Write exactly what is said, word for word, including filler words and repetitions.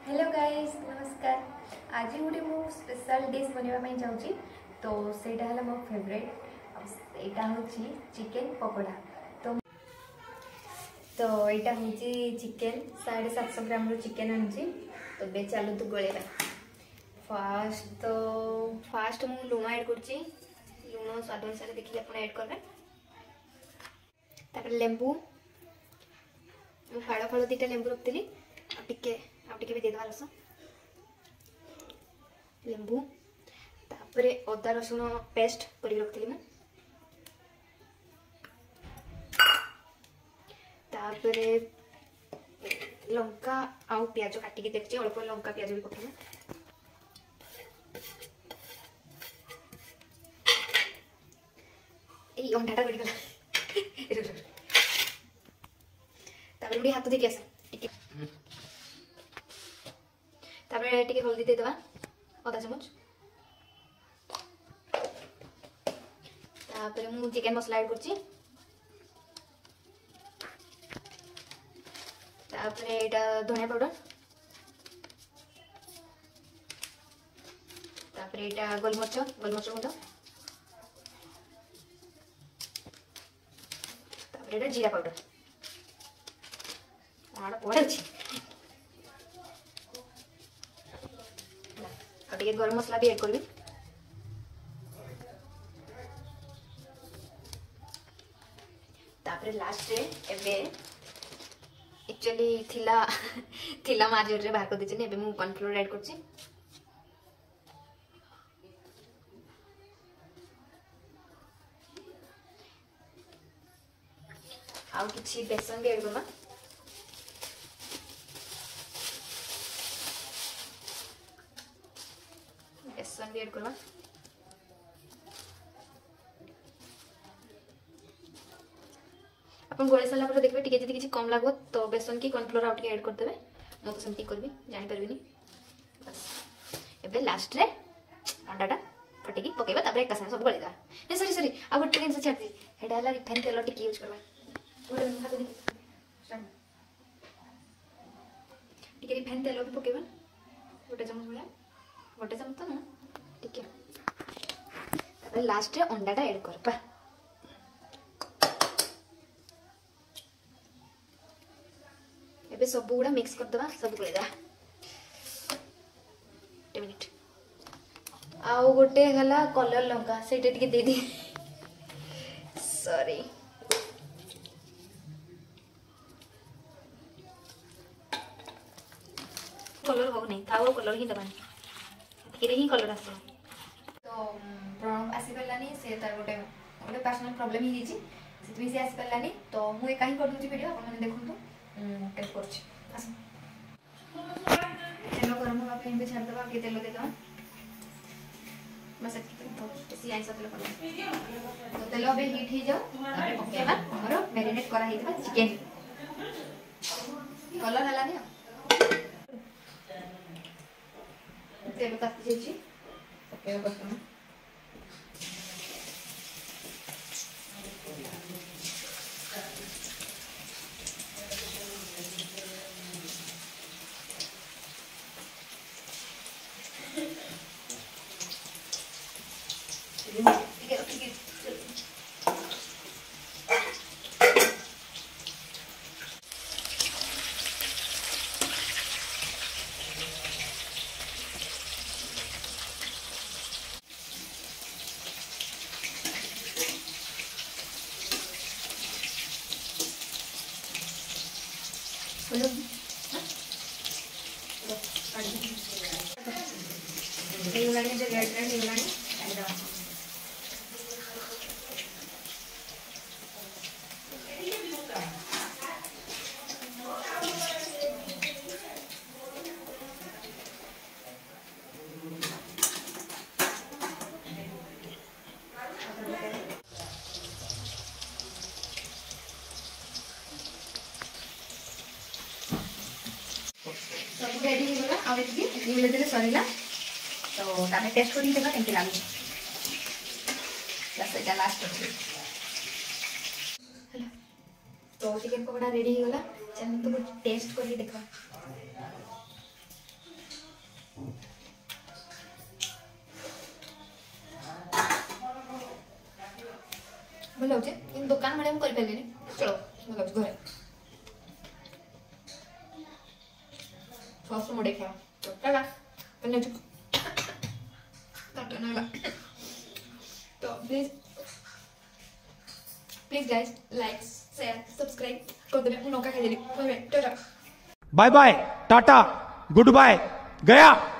Hello guys नमस्कार। आज गोटे मु स्पेशल डिश बनवाई जाऊँगी तो सेटा है मो फेवरेट एटा हूँ चिकेन पकोड़ा। तो तो यहाँ हूँ चिकेन साढ़े सात सौ ग्राम चिकेन आनी तो बे चलो तू गोलेगा फास्ट तो फास्ट मु लुण ऐड कर लुण स्वाद अनुसार देखिए आप ऐड करें तापर लेंबू मु फाड़ फाड़ दीटा लेंबू रखी टिके आगे भी देदेवा रस लेंबू तापरे अदा रसुण पेस्ट कर रखी तापरे लंका आउ प्याज काटिकी देखिए अल्प लंका प्याज भी पकेबा ए अंडाटा गड़ीगला तापरे गोटे हाथ देखिए आस तापरे टिके हल्दी देदेवा आधा चामच तापरे मु चिकेन मसला ऐड करछि तापरे एटा धनिया पाउडर तापरे एटा गोलमरिच गोलमरिच गुंड तापरे एटा जीरा पाउडर आड़ा पड़े अछि टे गरम मसला भी ऐड करबी तापरे लास्ट रे एबे एक्चुअली थिला थिला मार्केट रे बाहर कर देछनी एबे मु कॉर्नफ्लोर ऐड करछि आउ किछि बेसन भी ऐड करबा बेसन भी ऐड करवा अपन गोले सारा पर देखबे टिके जदी किछि कम लागो तो बेसन की कॉर्नफ्लोर आउट के ऐड कर देबे मो तो सेमती करबी जानि परबिनी बस एबे लास्ट रे अंडाटा फटिकी पकेबा तापर एक साथ सब गली दा ए सॉरी सॉरी आ गोटे दिन से छाड़ दी हेडा हला रिफाइन तेल टिके यूज करबा गोले हाथ दे टिके रिफाइन तेल भी पकेबा गोटे चम्मच भला गोटे चम्मच तो ना ठीक है तापर लास्ट रे अंडाटा ऐड करबा एबे सब गुड़ा मिक्स कर दबा सब गोले दा एक मिनिट आउ गोटे हला कलर लंका सेटे टिके दे दी सॉरी कलर हो नहीं था वो कलर ही दबानी किरे ही कलर आसो तो प्रणव आसी परलानी से तार गोटे गोटे पर्सनल प्रॉब्लम ही हिची सेति से आसी परलानी तो मु एका ही कर दूची वीडियो अपन माने देखंतु टेस्ट करछि आस तेल गरम होगा पे छाड़ दबा के तेल दे दबा बस तो इसी आई सब तेल कर तो तेल बे हीट ही जाओ तारे पकेबा हमरो मैरिनेट करा हितबा चिकन कलर हला ने तेल ताती जाइए पकेबा बस सब रेडी हो गला आ देखिए ये मिले देले सरीला तो तामे टेस्ट करी देखा केमती लागो बस एटा लास्ट अछि हेलो तो चिकन पकोड़ा रेडी हो गला चल तो टेस्ट करी देखा ଭଲ ଲାଗୁଛି କିନ୍ତୁ ଦୋକାନ ଭଳିଆ ମୁଁ କରିପାରିଲିନି ଚलो ଭଲ ଲାଗୁଛି ଘରେ ସସ୍ ମୁଁ ଦେଖିବା ଟୋଟାଲା ପନିର टन वाला तो please please guys like share subscribe कर देना मैं नौका खाई देली bye bye tata bye bye tata good bye गया।